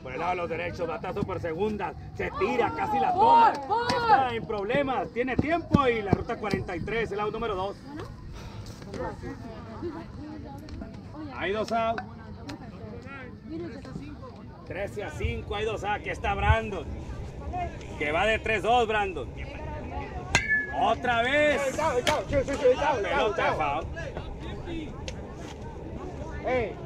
Por el lado de los derechos, batazo por segundas. Se tira, casi la toma. Está en problemas, tiene tiempo y la ruta 43, el out número 2. Hay 2 out. 13-5, hay 2 out. Aquí está Brandon. Que va de 3-2, Brandon. Otra vez. Pelota foul.